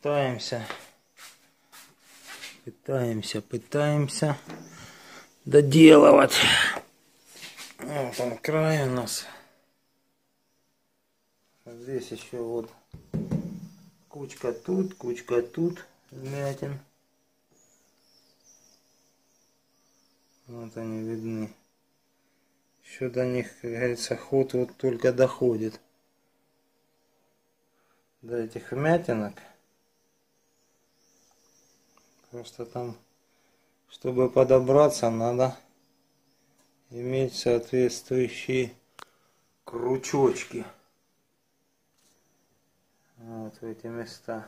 пытаемся доделывать. Вот он край у нас. Здесь еще вот кучка тут вмятин. Вот они видны. Еще до них, как говорится, ход вот только доходит. До этих вмятинок. Просто там, чтобы подобраться, надо иметь соответствующие крючочки. Вот в эти места.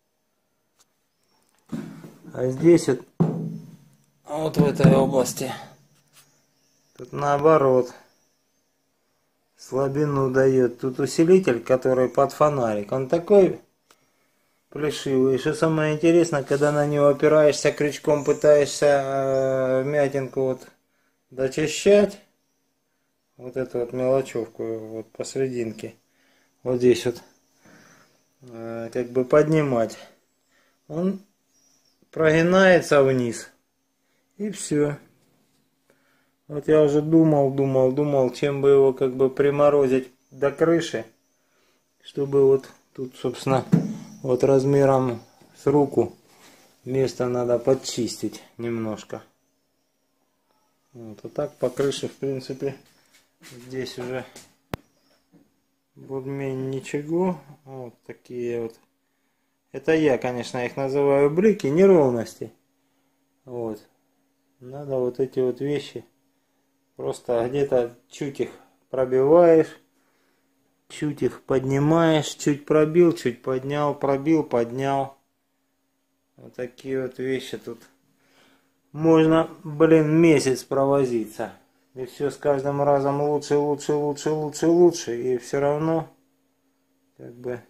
А здесь вот в этой области, тут наоборот, слабину дает. Тут усилитель, который под фонарик, он такой плешивый. И что самое интересное, когда на него опираешься крючком, пытаешься вмятинку вот дочищать, вот эту вот мелочевку вот посерединке, вот здесь вот, как бы поднимать, он прогинается вниз, и все. Вот я уже думал, чем бы его как бы приморозить до крыши, чтобы вот тут, собственно, вот размером с руку место надо подчистить немножко. Вот, а так по крыше, в принципе, здесь уже более-менее ничего. Вот такие вот. Это я, конечно, их называю блики, неровности. Вот. Надо вот эти вот вещи просто где-то чуть их пробиваешь, чуть их поднимаешь, чуть пробил, чуть поднял, пробил, поднял. Вот такие вот вещи тут. Можно, месяц провозиться. И все с каждым разом лучше. И все равно, как бы,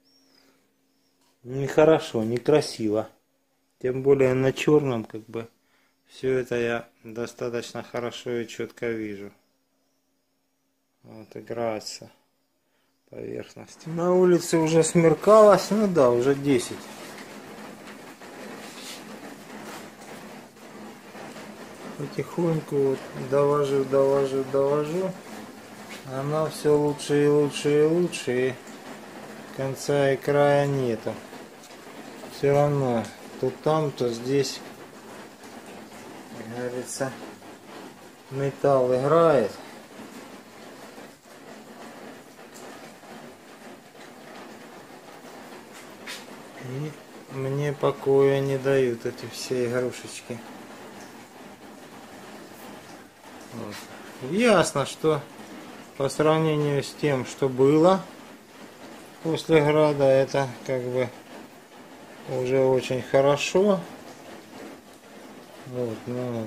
нехорошо, некрасиво. Тем более на черном, как бы, все это я достаточно хорошо и четко вижу. Вот играется поверхность. На улице уже смеркалось, ну да, уже 10. Потихоньку вот довожу. Она все лучше и лучше. И конца и края нету. Все равно то там, то здесь, как говорится, металл играет. И мне покоя не дают эти все игрушечки. Вот. Ясно, что по сравнению с тем, что было после града, это как бы уже очень хорошо. Вот,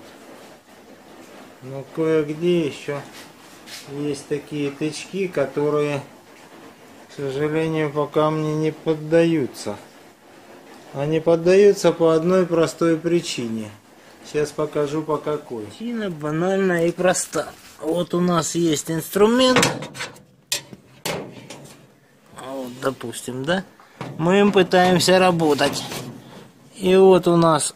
но кое-где еще есть такие тычки, которые, к сожалению, пока мне не поддаются. Они поддаются по одной простой причине. Сейчас покажу по какой. Причина банальная и проста. Вот у нас есть инструмент. Вот, допустим, да? Мы им пытаемся работать. И вот у нас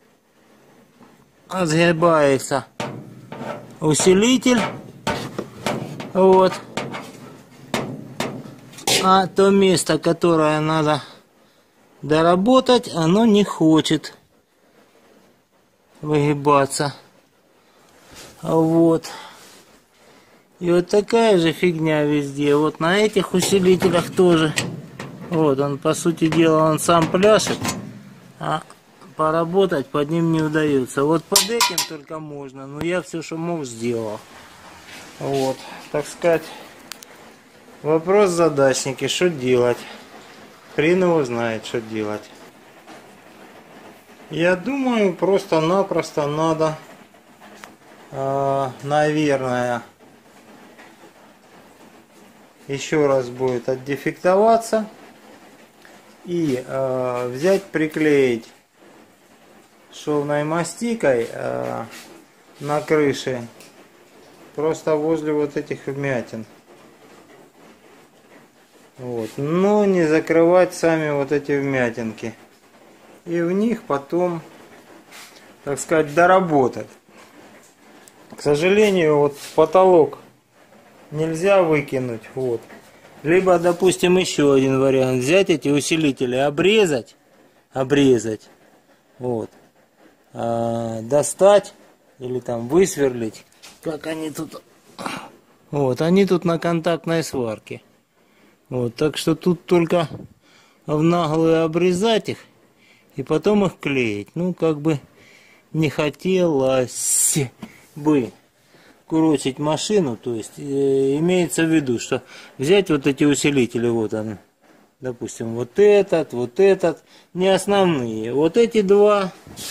отгибается усилитель. Вот. А то место, которое надо доработать, оно не хочет выгибаться. Вот. И вот такая же фигня везде. Вот на этих усилителях тоже. Вот он, по сути дела, он сам пляшет, а поработать под ним не удается. Вот под этим только можно, но я все, что мог, сделал. Вот, так сказать, вопрос задачники, что делать? Хрен его знает, что делать. Я думаю, просто-напросто надо, наверное, еще раз будет отдефектоваться и взять, приклеить шовной мастикой на крыше, просто возле вот этих вмятин. Вот. Но не закрывать сами вот эти вмятинки. И в них потом, так сказать, доработать. К сожалению, вот потолок нельзя выкинуть. Вот. Либо, допустим, еще один вариант. Взять эти усилители, обрезать. Вот. Достать или там высверлить. Как они тут. Вот, они тут на контактной сварке. Вот, так что тут только в наглую обрезать их и потом их клеить. Ну, как бы не хотелось бы курочить машину, то есть имеется в виду, что взять вот эти усилители, вот он, допустим, вот этот, не основные, вот эти два,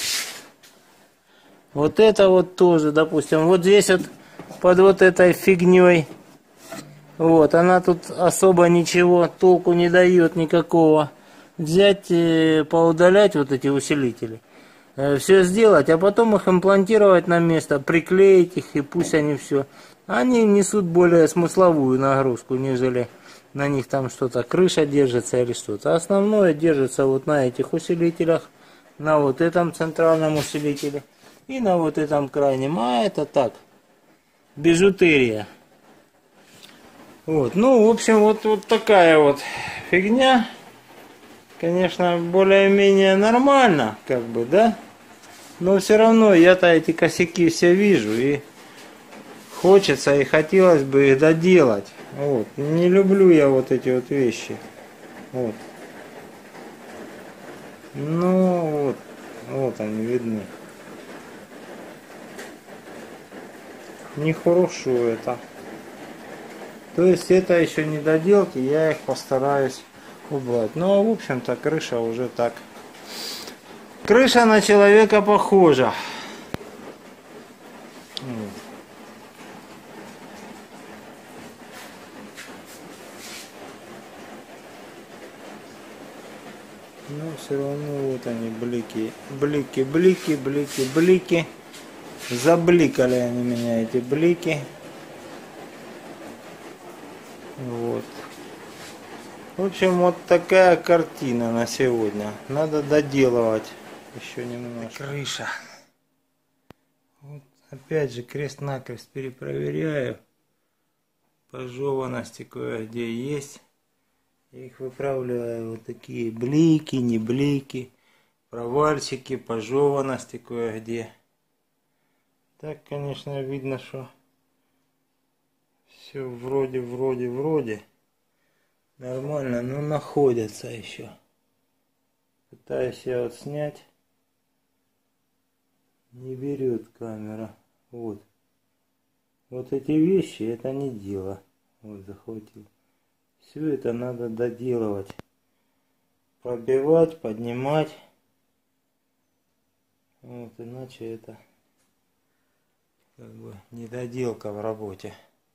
вот это вот тоже, допустим, вот здесь вот под вот этой фигней, вот, она тут особо ничего толку не дает никакого. Взять, поудалять вот эти усилители, все сделать, а потом их имплантировать на место, приклеить их, и пусть они все. Они несут более смысловую нагрузку, нежели на них там что-то, крыша держится или что-то. Основное держится вот на этих усилителях, на вот этом центральном усилителе и на вот этом крайнем. А это так, бижутерия. Вот, ну, в общем, вот такая вот фигня. Конечно, более-менее нормально, как бы, да? Но все равно я-то эти косяки все вижу, и хочется, и хотелось бы их доделать. Вот. Не люблю я вот эти вот вещи. Вот. Ну, вот они видны. Нехорошо это. То есть это еще не доделки, я их постараюсь убрать. Ну, а в общем-то крыша уже так. Крыша на человека похожа. Вот. Но все равно вот они блики. Блики. Забликали они меня, эти блики. Вот. В общем, вот такая картина на сегодня. Надо доделывать еще немножко. Крыша. Вот опять же крест-накрест перепроверяю. Пожеванности кое-где есть. Я их выправляю. Вот такие блики, не блики. Провальчики, пожеванности кое-где. Так, конечно, видно, что все вроде нормально, но находятся еще. Пытаюсь я вот снять. Не берет камера. Вот. Вот эти вещи, это не дело. Вот, захватил. Все это надо доделывать. Пробивать, поднимать. Вот, иначе это как бы недоделка в работе.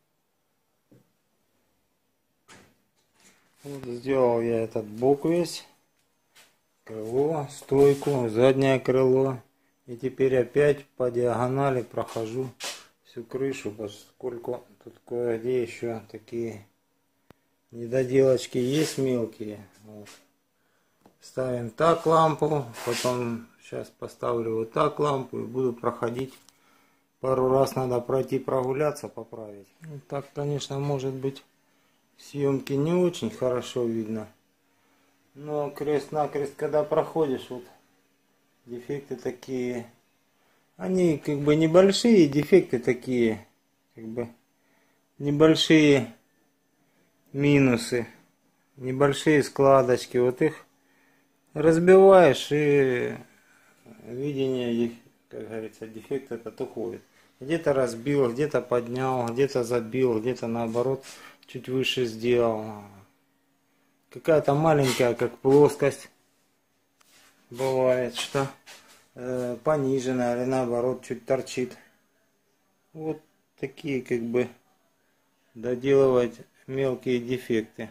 Вот сделал я этот бок весь. Крыло, стойку, заднее крыло. И теперь опять по диагонали прохожу всю крышу, поскольку тут кое-где еще такие недоделочки есть мелкие. Вот. Ставим так лампу, потом сейчас поставлю вот так лампу и буду проходить. Пару раз надо пройти прогуляться, поправить. Ну, так, конечно, может быть, в съемке не очень хорошо видно. Но крест-накрест, когда проходишь, вот дефекты такие. Они как бы небольшие, дефекты такие, как бы небольшие минусы, небольшие складочки. Вот их разбиваешь, и видение, как говорится, дефект этот уходит. Где-то разбил, где-то поднял, где-то забил, где-то наоборот чуть выше сделал. Какая-то маленькая, как плоскость, бывает, что пониженная или наоборот чуть торчит. Вот такие как бы доделывать мелкие дефекты.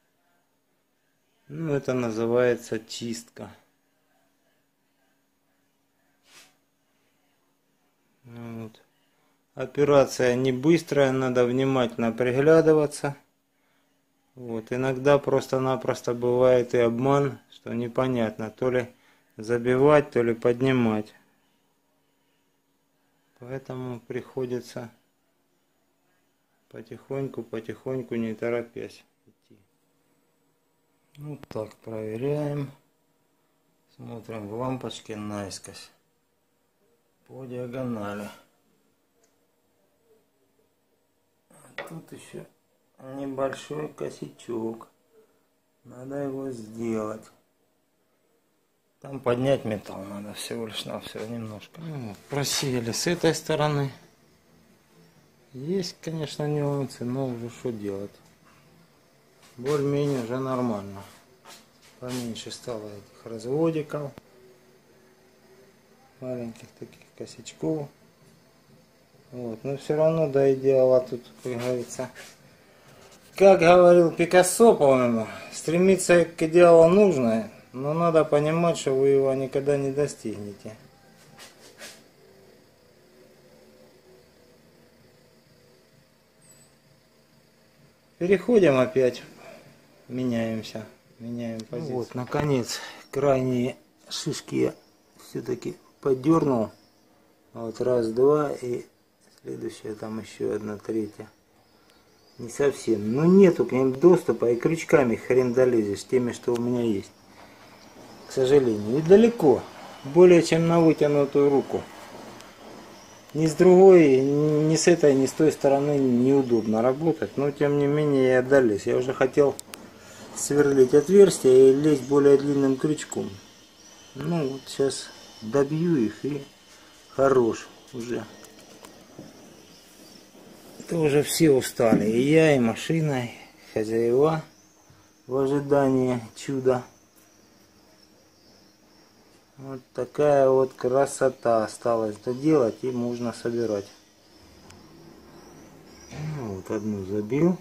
Ну, это называется чистка. Вот. Операция не быстрая, надо внимательно приглядываться. Вот, иногда просто-напросто бывает и обман, что непонятно, то ли забивать, то ли поднимать. Поэтому приходится потихоньку, не торопясь идти. Вот так проверяем. Смотрим в лампочке наискось. По диагонали. А тут еще небольшой косячок. Надо его сделать. Там поднять металл надо всего лишь навсего немножко. Просеяли с этой стороны. Есть, конечно, нюансы, но уже что делать. Более-менее уже нормально. Поменьше стало этих разводиков. Маленьких таких косячков. Вот, но все равно до идеала тут, как говорится. Как говорил Пикассо, по-моему, стремиться к идеалу нужно, но надо понимать, что вы его никогда не достигнете. Переходим опять, меняем позицию. Вот, наконец, крайние шишки я все-таки поддернул. Вот раз, два, и следующая там еще одна, третья. Не совсем. Но нету к ним доступа, и крючками хрен долезешь, теми, что у меня есть. К сожалению. И далеко. Более чем на вытянутую руку. Ни с другой, ни с этой, ни с той стороны неудобно работать. Но тем не менее я долез. Я уже хотел сверлить отверстия и лезть более длинным крючком. Ну вот сейчас добью их и хорош уже. Это уже все устали. И я, и машина, и хозяева в ожидании чуда. Вот такая вот красота осталась доделать, и можно собирать. Ну, вот одну забил.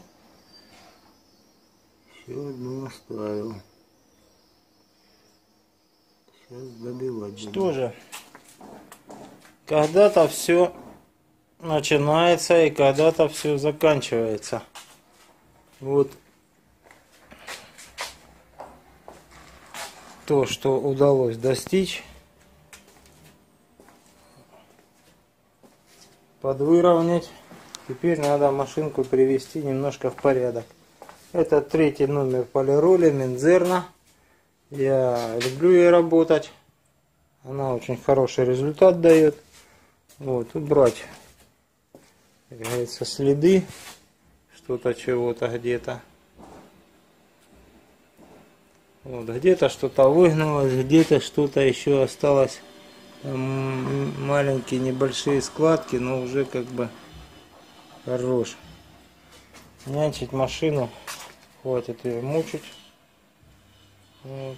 Еще одну оставил. Сейчас добивать будем. Что же, когда-то все начинается и когда-то все заканчивается. Вот то, что удалось достичь, подвыровнять. Теперь надо машинку привести немножко в порядок. Это третий номер полироли Мензерна. Я люблю ей работать. Она очень хороший результат дает. Вот, убрать, как говорится, следы, что-то, чего-то где-то. Вот, где-то что-то выгнулось, где-то что-то еще осталось. Там маленькие небольшие складки, но уже как бы хорош. Нянчить машину, хватит ее мучить. Вот.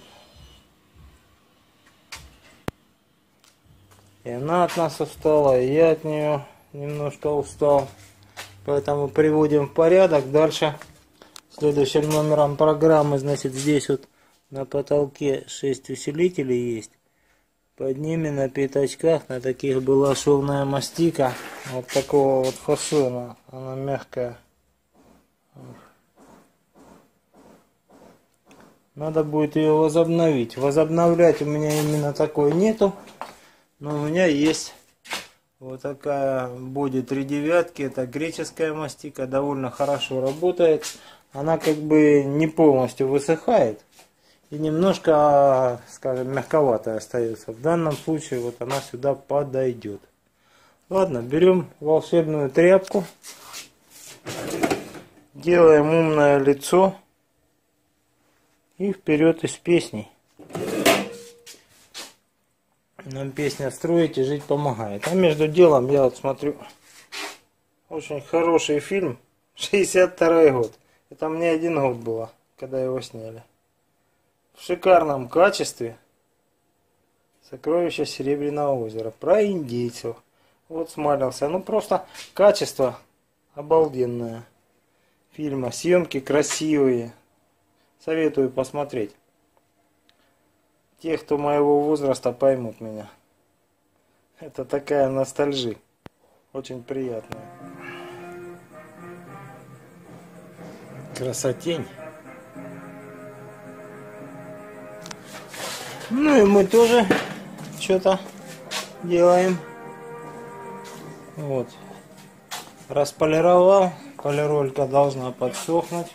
И она от нас устала, и я от нее немножко устал. Поэтому приводим в порядок. Дальше следующим номером программы, значит, здесь вот на потолке 6 усилителей есть. Под ними на пятачках, на таких была шовная мастика. Вот такого вот фасона. Она мягкая. Надо будет ее возобновить. Возобновлять у меня именно такой нету. Но у меня есть вот такая боди 3/9. Это греческая мастика. Довольно хорошо работает. Она как бы не полностью высыхает. И немножко, скажем, мягковатая остается. В данном случае вот она сюда подойдет. Ладно, берем волшебную тряпку. Делаем умное лицо. И вперед из песней. Нам песня «Строить и жить» помогает. А между делом я вот смотрю очень хороший фильм. 62-й год. Это мне 1 год было, когда его сняли. В шикарном качестве. «Сокровища Серебряного озера». Про индейцев. Вот смалился. Ну просто качество обалденное фильма. Съемки красивые. Советую посмотреть. Те, кто моего возраста, поймут меня. Это такая ностальжия. Очень приятная. Красотень. Ну и мы тоже что-то делаем. Вот. Располировал. Полиролька должна подсохнуть.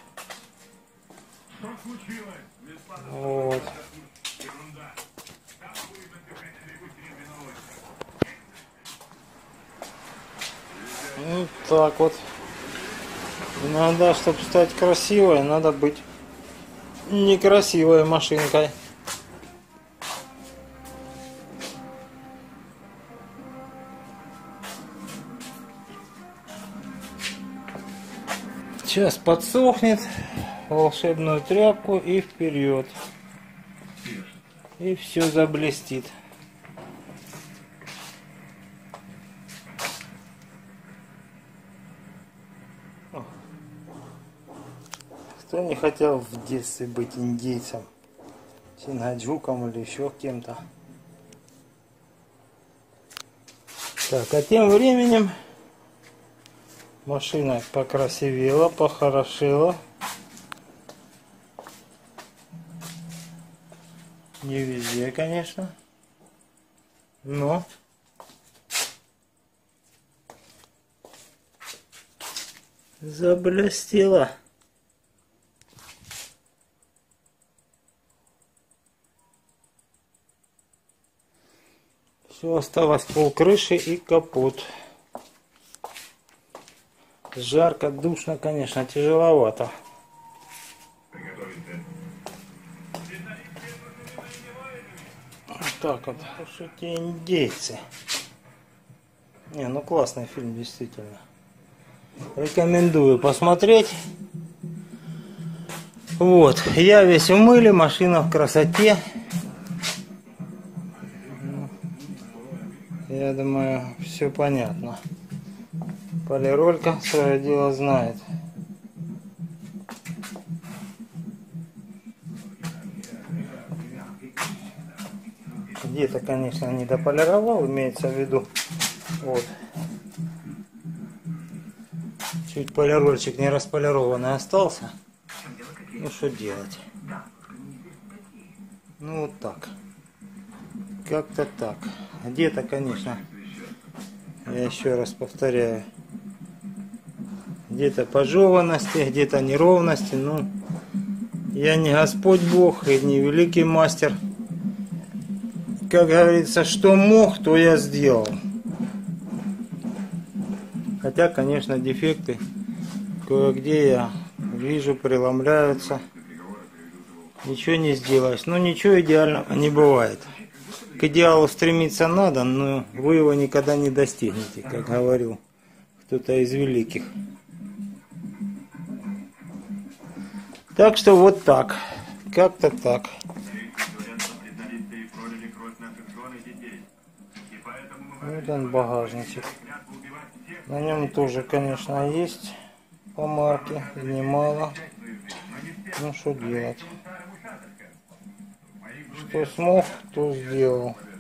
Вот. Вот так вот. Иногда, чтобы стать красивой, надо быть некрасивой машинкой. Сейчас подсохнет, волшебную тряпку и вперед. И все заблестит. Кто не хотел в детстве быть индейцем, Чингаджуком или еще кем-то. Так, а тем временем машина покрасивела, похорошела. Не везде, конечно, но заблестела. Все, осталось полкрыши и капот. Жарко, душно, конечно, тяжеловато. Так вот, что эти индейцы. Не, ну классный фильм, действительно. Рекомендую посмотреть. Вот, я весь в мыле, машина в красоте. Я думаю, все понятно. Полиролька свое дело знает. Где-то, конечно, не дополировал, имеется в виду. Вот. Чуть полирольчик не располированный остался. Ну что делать? Ну вот так. Как-то так. Где-то, конечно, я еще раз повторяю, где-то пожеванности, где-то неровности. Ну, я не Господь Бог и не великий мастер. Как говорится, что мог, то я сделал. Хотя, конечно, дефекты кое-где я вижу, преломляются. Ничего не сделаешь. Но ничего идеального не бывает. К идеалу стремиться надо, но вы его никогда не достигнете, как говорил кто-то из великих. Так что вот так. Как-то так. Вот он багажничек. На нем тоже, конечно, есть помарки, немало. Ну что делать? Что смог, то сделал.